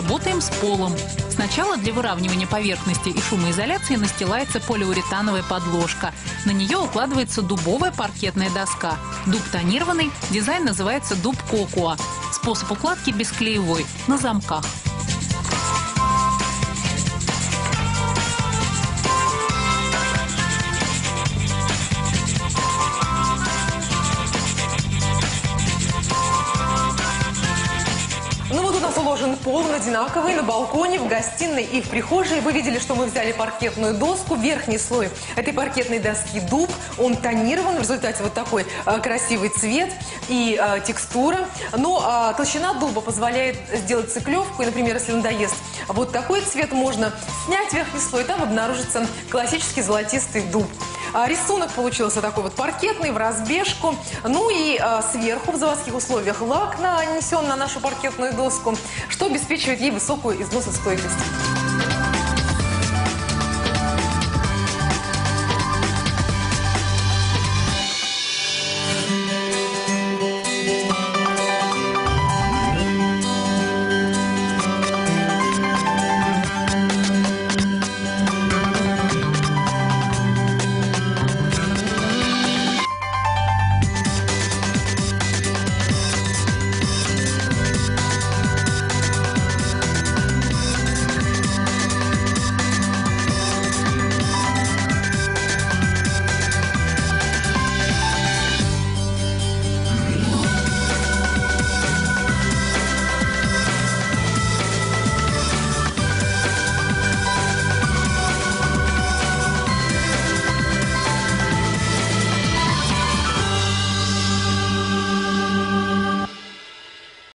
Работаем с полом. Сначала для выравнивания поверхности и шумоизоляции настилается полиуретановая подложка. На нее укладывается дубовая паркетная доска. Дуб тонированный, дизайн называется дуб кокуа. Способ укладки бесклеевой, на замках. Ну вот у нас уложен пол, он одинаковый, на балконе, в гостиной и в прихожей. Вы видели, что мы взяли паркетную доску, верхний слой этой паркетной доски дуб, он тонирован, в результате вот такой красивый цвет и текстура. Но толщина дуба позволяет сделать циклевку, и, например, если надоест вот такой цвет, можно снять верхний слой, и там обнаружится классический золотистый дуб. Рисунок получился такой вот паркетный, в разбежку. Ну и сверху в заводских условиях лак нанесен на нашу паркетную доску, что обеспечивает ей высокую износостойкость.